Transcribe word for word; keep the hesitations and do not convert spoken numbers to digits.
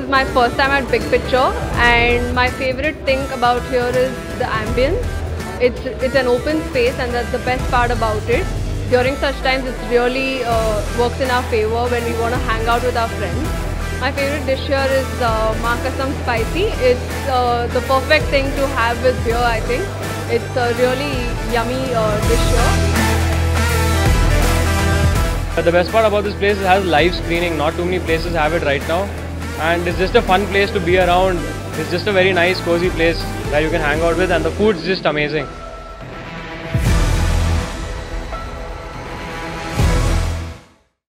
is my first time at Big Picture, and my favorite thing about here is the ambience. It's, it's an open space, and that's the best part about it. During such times, it really uh, works in our favor when we want to hang out with our friends. My favorite dish here is uh, Maa Kasam Spicy. It's uh, the perfect thing to have with beer, I think. It's a really yummy uh, dish here. The best part about this place is it has live screening. Not too many places have it right now, and it's just a fun place to be around. It's just a very nice cozy place that you can hang out with, and the food's just amazing.